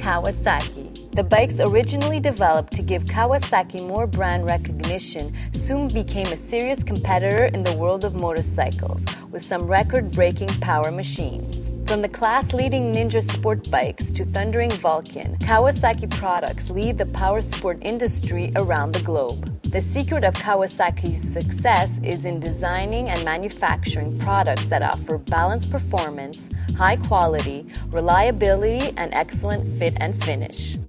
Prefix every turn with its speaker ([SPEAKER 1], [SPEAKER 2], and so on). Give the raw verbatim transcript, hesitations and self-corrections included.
[SPEAKER 1] Kawasaki. The bikes originally developed to give Kawasaki more brand recognition soon became a serious competitor in the world of motorcycles, with some record-breaking power machines. From the class-leading Ninja sport bikes to thundering Vulcan, Kawasaki products lead the power sport industry around the globe. The secret of Kawasaki's success is in designing and manufacturing products that offer balanced performance, high quality, reliability, and excellent fit and finish.